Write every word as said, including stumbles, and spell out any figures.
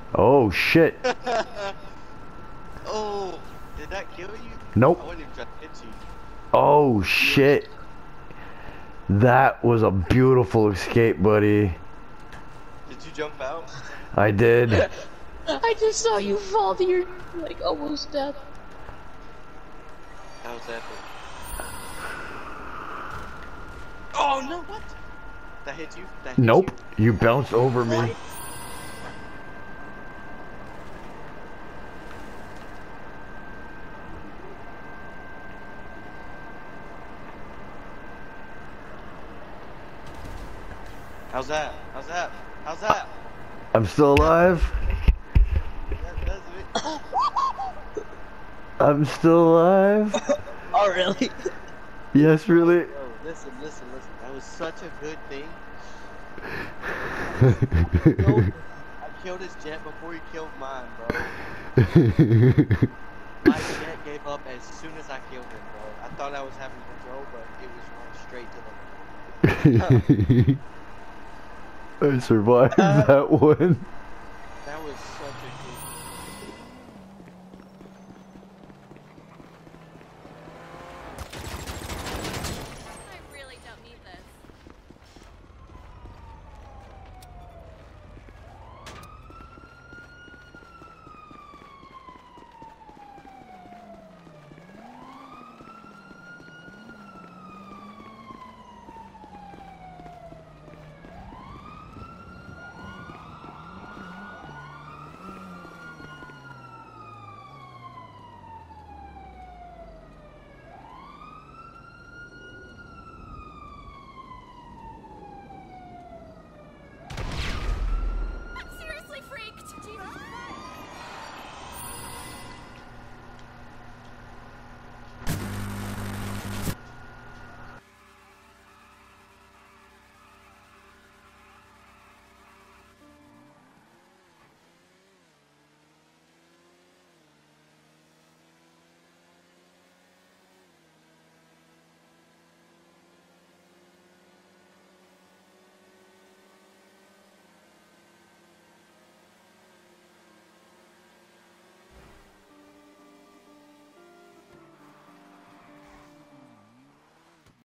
Oh shit. Oh, did that kill you? Nope. I wouldn't even try to hit you. Oh shit. That was a beautiful escape, buddy. Did you jump out? I did. I just saw you fall to your, like, almost death. That was epic. Oh no, what? That hit you? That hit Nope. you? You bounced over me. What? How's that? How's that? How's that? I'm still alive. That does it. I'm still alive. Oh, really? Yes, really. Yo, listen, listen, listen. That was such a good thing. I killed his jet before he killed mine, bro. My jet gave up as soon as I killed him, bro. I thought I was having control, but it was going straight to the... I survived that one.